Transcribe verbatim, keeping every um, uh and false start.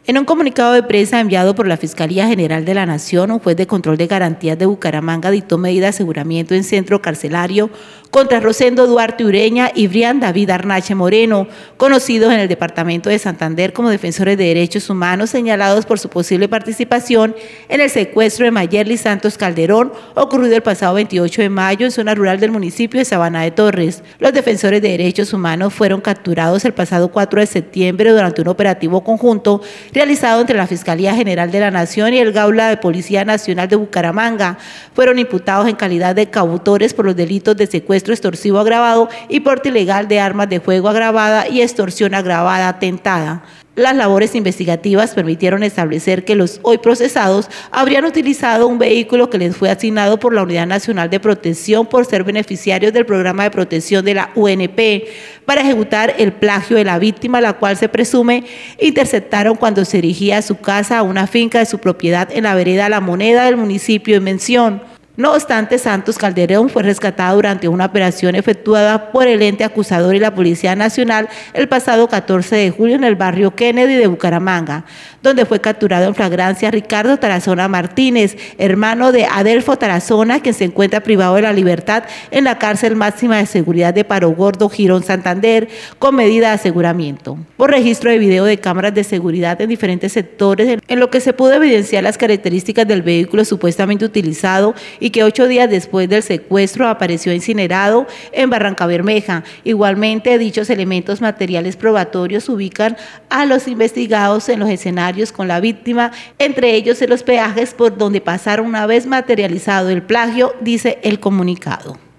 En un comunicado de prensa enviado por la Fiscalía General de la Nación, un juez de control de garantías de Bucaramanga dictó medida de aseguramiento en centro carcelario contra Rosendo Duarte Ureña y Brian David Arnache Moreno, conocidos en el departamento de Santander como defensores de derechos humanos, señalados por su posible participación en el secuestro de Mayerly Santos Calderón, ocurrido el pasado veintiocho de mayo en zona rural del municipio de Sabana de Torres. Los defensores de derechos humanos fueron capturados el pasado cuatro de septiembre durante un operativo conjunto realizado entre la Fiscalía General de la Nación y el Gaula de Policía Nacional de Bucaramanga. Fueron imputados en calidad de coautores por los delitos de secuestro extorsivo agravado y porte ilegal de armas de fuego agravada y extorsión agravada atentada. Las labores investigativas permitieron establecer que los hoy procesados habrían utilizado un vehículo que les fue asignado por la Unidad Nacional de Protección por ser beneficiarios del programa de protección de la U N P para ejecutar el plagio de la víctima, la cual se presume interceptaron cuando se dirigía a su casa a una finca de su propiedad en la vereda La Moneda del municipio en mención. No obstante, Santos Calderón fue rescatado durante una operación efectuada por el ente acusador y la Policía Nacional el pasado catorce de julio en el barrio Kennedy de Bucaramanga, donde fue capturado en flagrancia Ricardo Tarazona Martínez, hermano de Adelfo Tarazona, quien se encuentra privado de la libertad en la cárcel máxima de seguridad de Paro Gordo, Girón, Santander, con medida de aseguramiento. Por registro de video de cámaras de seguridad en diferentes sectores, en lo que se pudo evidenciar las características del vehículo supuestamente utilizado y que ocho días después del secuestro apareció incinerado en Barrancabermeja. Igualmente, dichos elementos materiales probatorios ubican a los investigados en los escenarios con la víctima, entre ellos en los peajes por donde pasaron una vez materializado el plagio, dice el comunicado.